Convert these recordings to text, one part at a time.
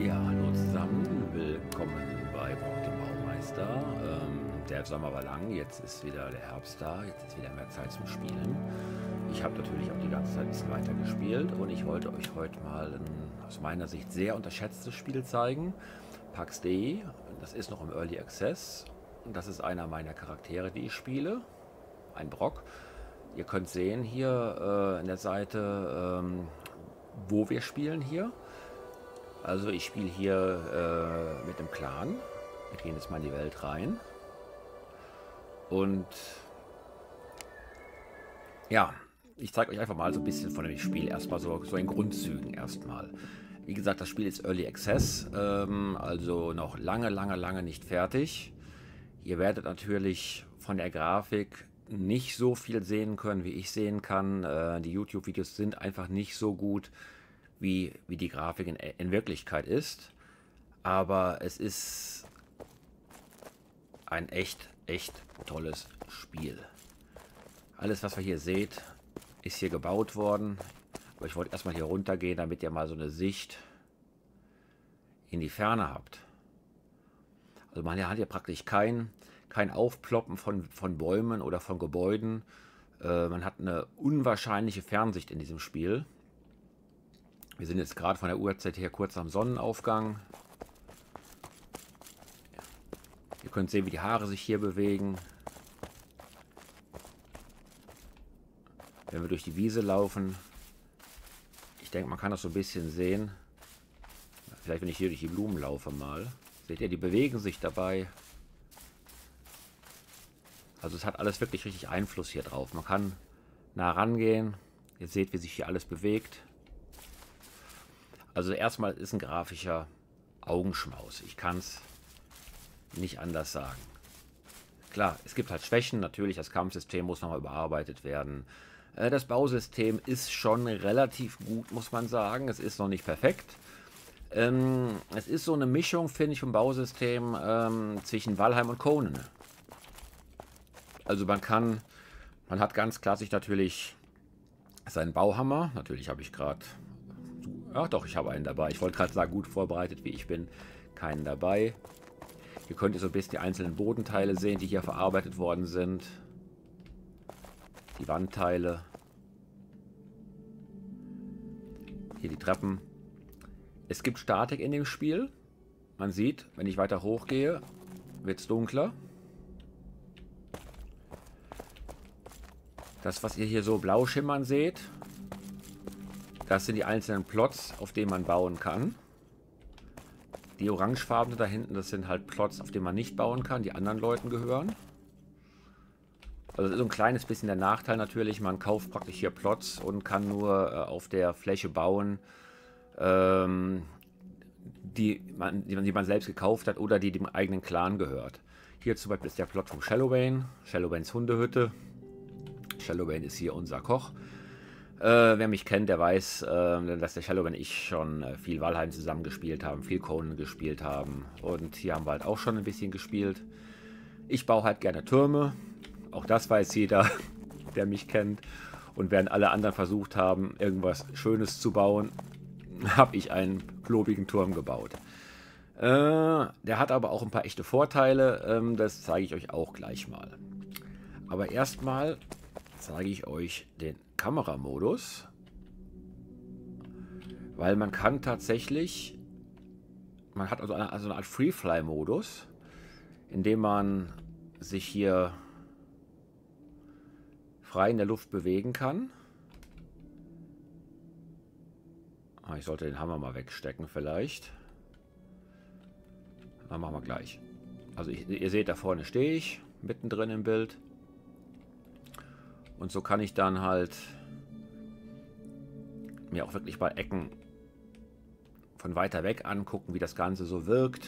Ja, hallo zusammen, willkommen bei Brock dem Baumeister. Der Sommer war lang, jetzt ist wieder der Herbst da, jetzt ist wieder mehr Zeit zum Spielen. Ich habe natürlich auch die ganze Zeit ein bisschen weiter gespielt und ich wollte euch heute mal ein aus meiner Sicht sehr unterschätztes Spiel zeigen. Pax Dei, das ist noch im Early Access und das ist einer meiner Charaktere, die ich spiele, ein Brock. Ihr könnt sehen hier in der Seite, wo wir spielen hier. Also ich spiele hier mit dem Clan. Wir gehen jetzt mal in die Welt rein. Und ja, ich zeige euch einfach mal so ein bisschen von dem Spiel. Erstmal so in Grundzügen erstmal. Wie gesagt, das Spiel ist Early Access, also noch lange nicht fertig. Ihr werdet natürlich von der Grafik nicht so viel sehen können, wie ich sehen kann. Die YouTube-Videos sind einfach nicht so gut, wie die Grafik in Wirklichkeit ist. Aber es ist ein echt tolles Spiel. Alles, was ihr hier seht, ist hier gebaut worden. Aber ich wollte erstmal hier runter gehen, damit ihr mal so eine Sicht in die Ferne habt. Also man hat hier praktisch kein Aufploppen von Bäumen oder von Gebäuden. Man hat eine unwahrscheinliche Fernsicht in diesem Spiel. Wir sind jetzt gerade von der Uhrzeit her kurz am Sonnenaufgang. Ihr könnt sehen, wie die Haare sich hier bewegen. Wenn wir durch die Wiese laufen. Ich denke, man kann das so ein bisschen sehen. Vielleicht, wenn ich hier durch die Blumen laufe mal. Seht ihr, die bewegen sich dabei. Also es hat alles wirklich richtig Einfluss hier drauf. Man kann nah rangehen. Ihr seht, wie sich hier alles bewegt. Also erstmal ist ein grafischer Augenschmaus. Ich kann es nicht anders sagen. Klar, es gibt halt Schwächen. Natürlich, das Kampfsystem muss nochmal überarbeitet werden. Das Bausystem ist schon relativ gut, muss man sagen. Es ist noch nicht perfekt. Es ist so eine Mischung, finde ich, vom Bausystem zwischen Valheim und Conan. Also man hat ganz klassisch natürlich seinen Bauhammer. Natürlich habe ich gerade... Ach doch, ich habe einen dabei. Ich wollte gerade sagen, gut vorbereitet wie ich bin, keinen dabei. Hier könnt ihr so ein bisschen die einzelnen Bodenteile sehen, die hier verarbeitet worden sind. Die Wandteile. Hier die Treppen. Es gibt Statik in dem Spiel. Man sieht, wenn ich weiter hochgehe, wird es dunkler. Das, was ihr hier so blau schimmern seht, das sind die einzelnen Plots, auf denen man bauen kann. Die orangefarbenen da hinten, das sind halt Plots, auf denen man nicht bauen kann, die anderen Leuten gehören. Also das ist so ein kleines bisschen der Nachteil natürlich. Man kauft praktisch hier Plots und kann nur auf der Fläche bauen, die man selbst gekauft hat oder die dem eigenen Clan gehört. Hier zum Beispiel ist der Plot von Shadowbane, Shadowbanes Hundehütte. Shadowbane ist hier unser Koch. Wer mich kennt, der weiß, dass der Shadowbane und ich schon viel Valheim zusammen gespielt haben, viel Conan gespielt haben. Und hier haben wir halt auch schon ein bisschen gespielt. Ich baue halt gerne Türme. Auch das weiß jeder, der mich kennt. Und während alle anderen versucht haben, irgendwas Schönes zu bauen, habe ich einen klobigen Turm gebaut. Der hat aber auch ein paar echte Vorteile. Das zeige ich euch auch gleich mal. Aber erstmal zeige ich euch den Kameramodus, weil man kann tatsächlich, man hat also eine Art Free-Fly-Modus, in dem man sich hier frei in der Luft bewegen kann. Ich sollte den Hammer mal wegstecken vielleicht. Dann machen wir gleich. Also ihr seht, da vorne stehe ich, mittendrin im Bild. Und so kann ich dann halt mir auch wirklich bei Ecken von weiter weg angucken, wie das Ganze so wirkt.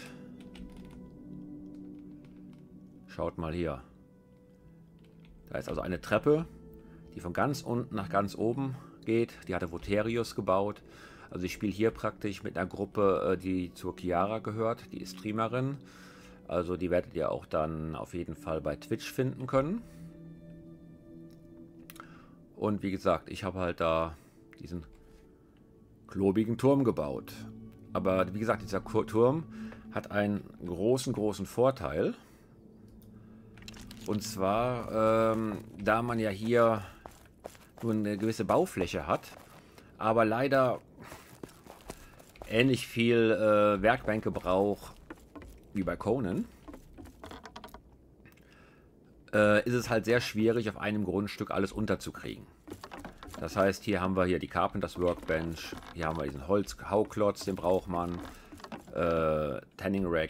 Schaut mal hier. Da ist also eine Treppe, die von ganz unten nach ganz oben geht. Die hatte Voterius gebaut. Also ich spiele hier praktisch mit einer Gruppe, die zur Chiara gehört. Die ist Streamerin. Also die werdet ihr auch dann auf jeden Fall bei Twitch finden können. Und wie gesagt, ich habe halt da diesen klobigen Turm gebaut. Aber wie gesagt, dieser Turm hat einen großen Vorteil. Und zwar, da man ja hier nur eine gewisse Baufläche hat, aber leider ähnlich viel Werkbänke braucht wie bei Conan, ist es halt sehr schwierig, auf einem Grundstück alles unterzukriegen. Das heißt, hier haben wir hier die Carpenters Workbench, hier haben wir diesen Holzhauklotz, den braucht man, Tanning Rack,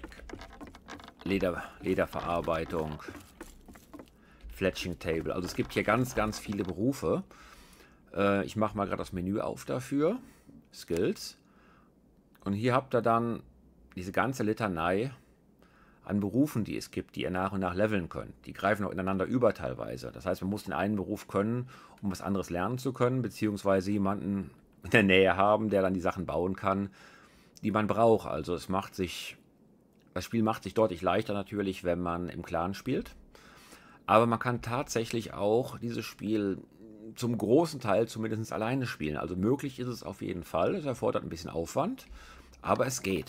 Lederverarbeitung, Fletching Table. Also es gibt hier ganz viele Berufe. Ich mache mal gerade das Menü auf dafür, Skills. Und hier habt ihr dann diese ganze Litanei an Berufen, die es gibt, die ihr nach und nach leveln könnt. Die greifen auch ineinander über teilweise. Das heißt, man muss den einen Beruf können, um was anderes lernen zu können, beziehungsweise jemanden in der Nähe haben, der dann die Sachen bauen kann, die man braucht. Also das Spiel macht sich deutlich leichter natürlich, wenn man im Clan spielt. Aber man kann tatsächlich auch dieses Spiel zum großen Teil zumindest alleine spielen. Also möglich ist es auf jeden Fall. Es erfordert ein bisschen Aufwand, aber es geht.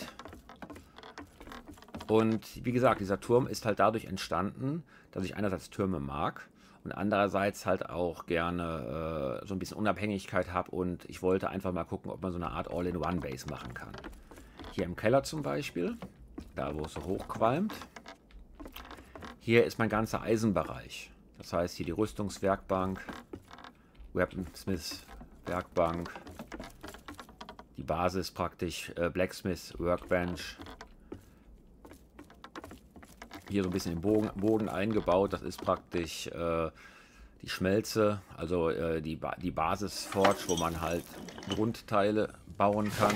Und wie gesagt, dieser Turm ist halt dadurch entstanden, dass ich einerseits Türme mag und andererseits halt auch gerne so ein bisschen Unabhängigkeit habe und ich wollte einfach mal gucken, ob man so eine Art All-in-One-Base machen kann. Hier im Keller zum Beispiel, da wo es so hochqualmt, hier ist mein ganzer Eisenbereich. Das heißt hier die Rüstungswerkbank, Weaponsmith Werkbank, die Basis praktisch, Blacksmith Workbench. Hier so ein bisschen im Boden eingebaut. Das ist praktisch die Schmelze, also die Basis-Forge, wo man halt Grundteile bauen kann.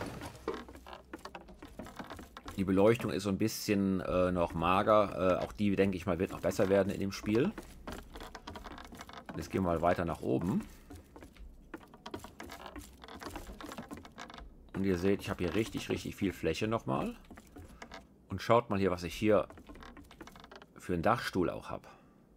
Die Beleuchtung ist so ein bisschen noch mager. Auch die, denke ich mal, wird noch besser werden in dem Spiel. Jetzt gehen wir mal weiter nach oben. Und ihr seht, ich habe hier richtig viel Fläche nochmal. Und schaut mal hier, was ich hier für einen Dachstuhl auch habe.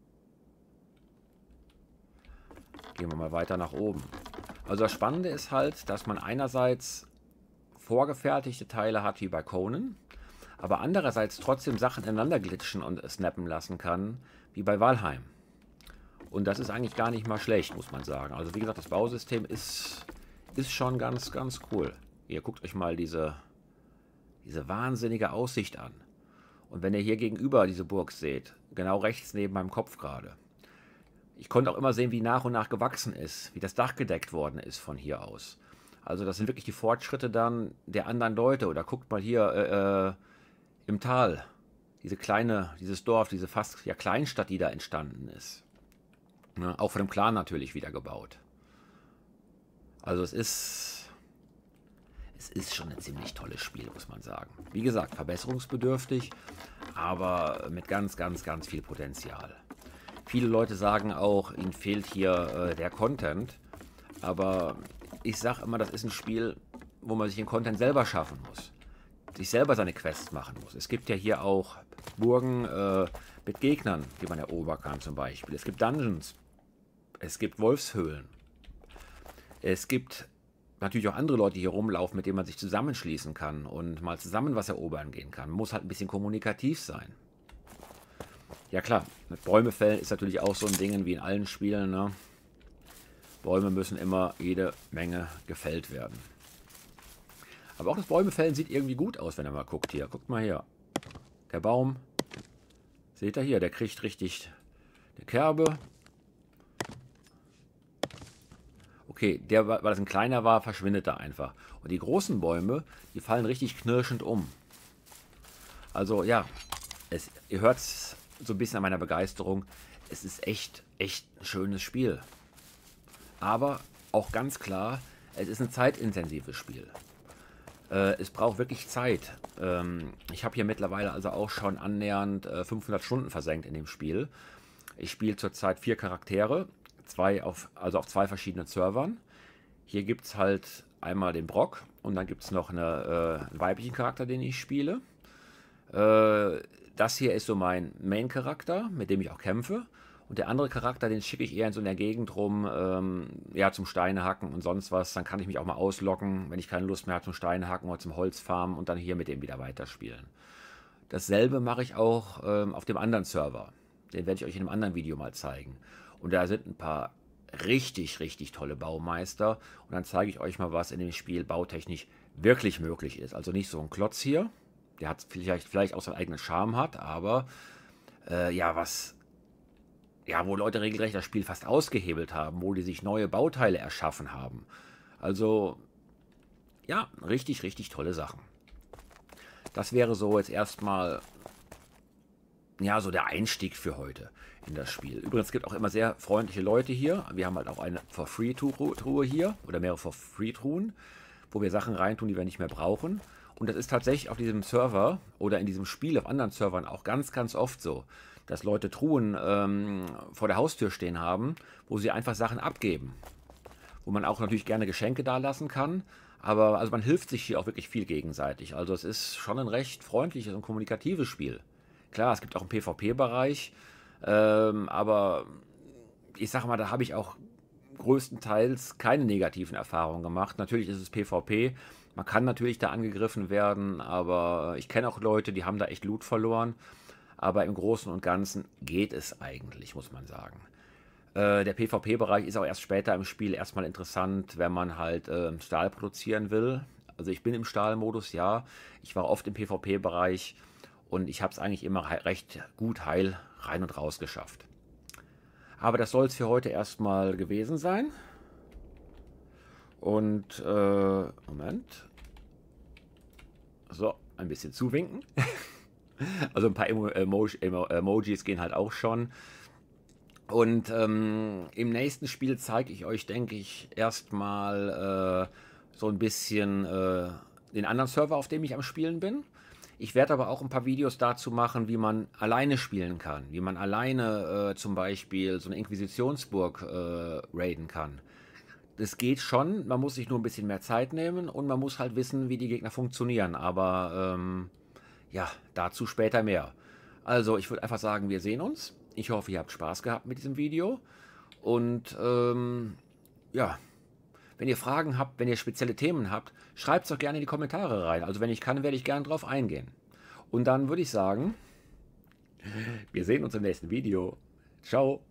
Gehen wir mal weiter nach oben. Also das Spannende ist halt, dass man einerseits vorgefertigte Teile hat wie bei Conan, aber andererseits trotzdem Sachen ineinander glitschen und snappen lassen kann, wie bei Valheim. Und das ist eigentlich gar nicht mal schlecht, muss man sagen. Also wie gesagt, das Bausystem ist schon ganz cool. Ihr guckt euch mal diese wahnsinnige Aussicht an. Und wenn ihr hier gegenüber diese Burg seht, genau rechts neben meinem Kopf gerade, ich konnte auch immer sehen, wie nach und nach gewachsen ist, wie das Dach gedeckt worden ist von hier aus. Also das sind wirklich die Fortschritte dann der anderen Leute. Oder guckt mal hier im Tal, dieses Dorf, diese fast ja Kleinstadt, die da entstanden ist. Ne? Auch von dem Clan natürlich wieder gebaut. Also es ist schon ein ziemlich tolles Spiel, muss man sagen. Wie gesagt, verbesserungsbedürftig, aber mit ganz viel Potenzial. Viele Leute sagen auch, ihnen fehlt hier der Content, aber ich sage immer, das ist ein Spiel, wo man sich den Content selber schaffen muss. Sich selber seine Quests machen muss. Es gibt ja hier auch Burgen mit Gegnern, die man erobern kann zum Beispiel. Es gibt Dungeons. Es gibt Wolfshöhlen. Es gibt natürlich auch andere Leute, die hier rumlaufen, mit denen man sich zusammenschließen kann und mal zusammen was erobern gehen kann. Man muss halt ein bisschen kommunikativ sein. Ja klar, mit Bäume fällen ist natürlich auch so ein Ding wie in allen Spielen. Ne? Bäume müssen immer jede Menge gefällt werden. Aber auch das Bäumefällen sieht irgendwie gut aus, wenn ihr mal guckt hier. Guckt mal hier. Der Baum. Seht ihr hier, der kriegt richtig eine Kerbe. Okay, weil das ein kleiner war, verschwindet er einfach. Und die großen Bäume, die fallen richtig knirschend um. Also ja, ihr hört es so ein bisschen an meiner Begeisterung. Es ist echt ein schönes Spiel. Aber auch ganz klar, es ist ein zeitintensives Spiel. Es braucht wirklich Zeit. Ich habe hier mittlerweile also auch schon annähernd 500 Stunden versenkt in dem Spiel. Ich spiele zurzeit 4 Charaktere. Also auf 2 verschiedenen Servern. Hier gibt es halt einmal den Brock und dann gibt es noch einen weiblichen Charakter, den ich spiele. Das hier ist so mein Main-Charakter, mit dem ich auch kämpfe. Und der andere Charakter, den schicke ich eher in so einer Gegend rum, ja, zum Steinehacken und sonst was. Dann kann ich mich auch mal ausloggen, wenn ich keine Lust mehr habe zum Steinehacken oder zum Holzfarmen und dann hier mit dem wieder weiterspielen. Dasselbe mache ich auch auf dem anderen Server. Den werde ich euch in einem anderen Video mal zeigen. Und da sind ein paar richtig, richtig tolle Baumeister. Und dann zeige ich euch mal, was in dem Spiel bautechnisch wirklich möglich ist. Also nicht so ein Klotz hier, der hat vielleicht auch seinen eigenen Charme hat, aber ja, ja, wo Leute regelrecht das Spiel fast ausgehebelt haben, wo die sich neue Bauteile erschaffen haben. Also, ja, richtig, richtig tolle Sachen. Das wäre so jetzt erstmal, ja, so der Einstieg für heute in das Spiel. Übrigens, es gibt auch immer sehr freundliche Leute hier. Wir haben halt auch eine For-Free-Truhe hier, oder mehrere For-Free-Truhen, wo wir Sachen reintun, die wir nicht mehr brauchen. Und das ist tatsächlich auf diesem Server oder in diesem Spiel auf anderen Servern auch ganz, ganz oft so, dass Leute Truhen vor der Haustür stehen haben, wo sie einfach Sachen abgeben. Wo man auch natürlich gerne Geschenke dalassen kann. Aber also man hilft sich hier auch wirklich viel gegenseitig. Also es ist schon ein recht freundliches und kommunikatives Spiel. Klar, es gibt auch einen PvP-Bereich, aber ich sag mal, da habe ich auch größtenteils keine negativen Erfahrungen gemacht. Natürlich ist es PvP, man kann natürlich da angegriffen werden, aber ich kenne auch Leute, die haben da echt Loot verloren. Aber im Großen und Ganzen geht es eigentlich, muss man sagen. Der PvP-Bereich ist auch erst später im Spiel erstmal interessant, wenn man halt Stahl produzieren will. Also ich bin im Stahlmodus, ja. Ich war oft im PvP-Bereich und ich habe es eigentlich immer recht gut heil rein und raus geschafft. Aber das soll es für heute erstmal gewesen sein. Und, Moment. So, ein bisschen zuwinken. Also ein paar Emojis gehen halt auch schon. Und im nächsten Spiel zeige ich euch, denke ich, erstmal so ein bisschen den anderen Server, auf dem ich am Spielen bin. Ich werde aber auch ein paar Videos dazu machen, wie man alleine spielen kann. Wie man alleine zum Beispiel so eine Inquisitionsburg raiden kann. Das geht schon, man muss sich nur ein bisschen mehr Zeit nehmen und man muss halt wissen, wie die Gegner funktionieren. Aber ja, dazu später mehr. Also ich würde einfach sagen, wir sehen uns. Ich hoffe, ihr habt Spaß gehabt mit diesem Video. Und ja, wenn ihr Fragen habt, wenn ihr spezielle Themen habt, schreibt es doch gerne in die Kommentare rein. Also wenn ich kann, werde ich gerne drauf eingehen. Und dann würde ich sagen, wir sehen uns im nächsten Video. Ciao.